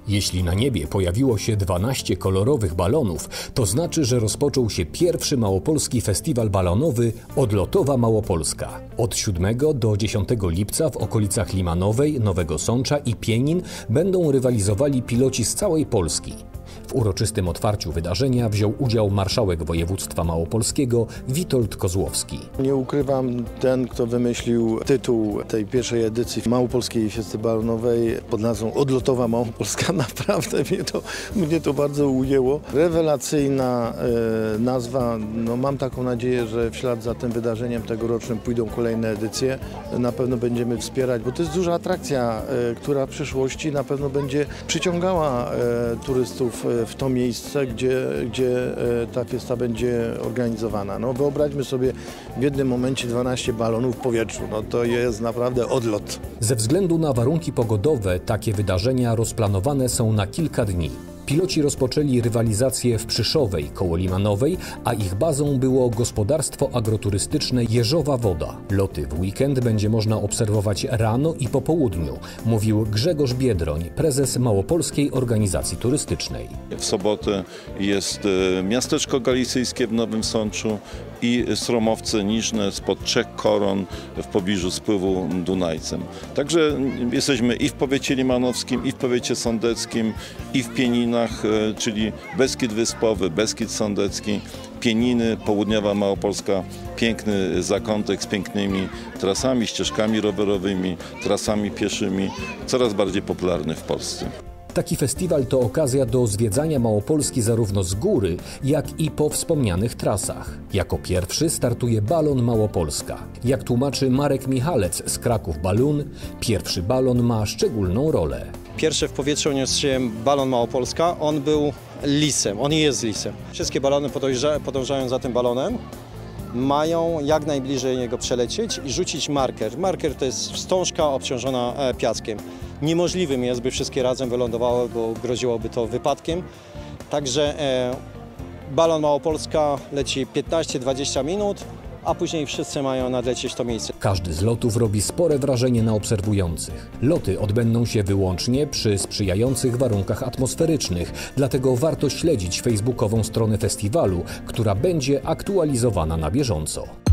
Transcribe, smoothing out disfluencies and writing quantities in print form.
Jeśli na niebie pojawiło się 12 kolorowych balonów, to znaczy, że rozpoczął się pierwszy małopolski festiwal balonowy Odlotowa Małopolska. Od 7 do 10 lipca w okolicach Limanowej, Nowego Sącza i Pienin będą rywalizowali piloci z całej Polski. W uroczystym otwarciu wydarzenia wziął udział marszałek województwa małopolskiego Witold Kozłowski. Nie ukrywam, ten, kto wymyślił tytuł tej pierwszej edycji Małopolskiej Fiesty Balonowej pod nazwą Odlotowa Małopolska, naprawdę mnie to bardzo ujęło. Rewelacyjna nazwa. No, mam taką nadzieję, że w ślad za tym wydarzeniem tegorocznym pójdą kolejne edycje. Na pewno będziemy wspierać, bo to jest duża atrakcja, która w przyszłości na pewno będzie przyciągała turystów w to miejsce, gdzie ta fiesta będzie organizowana. No, wyobraźmy sobie w jednym momencie 12 balonów w powietrzu. No, to jest naprawdę odlot. Ze względu na warunki pogodowe takie wydarzenia rozplanowane są na kilka dni. Piloci rozpoczęli rywalizację w Przyszowej koło Limanowej, a ich bazą było gospodarstwo agroturystyczne Jeżowa Woda. Loty w weekend będzie można obserwować rano i po południu, mówił Grzegorz Biedroń, prezes Małopolskiej Organizacji Turystycznej. W sobotę jest miasteczko galicyjskie w Nowym Sączu i Sromowce Niżne spod Trzech Koron w pobliżu spływu Dunajcem. Także jesteśmy i w powiecie limanowskim, i w powiecie sądeckim, i w Pieninach, czyli Beskid Wyspowy, Beskid Sądecki, Pieniny, południowa Małopolska, piękny zakątek z pięknymi trasami, ścieżkami rowerowymi, trasami pieszymi, coraz bardziej popularny w Polsce. Taki festiwal to okazja do zwiedzania Małopolski zarówno z góry, jak i po wspomnianych trasach. Jako pierwszy startuje Balon Małopolska. Jak tłumaczy Marek Michalec z Kraków Balloon, pierwszy balon ma szczególną rolę. Pierwszy w powietrze uniósł się Balon Małopolska. On był lisem, on jest lisem. Wszystkie balony podążają za tym balonem. Mają jak najbliżej niego przelecieć i rzucić marker. Marker to jest wstążka obciążona piaskiem. Niemożliwym jest, by wszystkie razem wylądowały, bo groziłoby to wypadkiem. Także Balon Małopolska leci 15-20 minut, a później wszyscy mają nadlecieć to miejsce. Każdy z lotów robi spore wrażenie na obserwujących. Loty odbędą się wyłącznie przy sprzyjających warunkach atmosferycznych, dlatego warto śledzić facebookową stronę festiwalu, która będzie aktualizowana na bieżąco.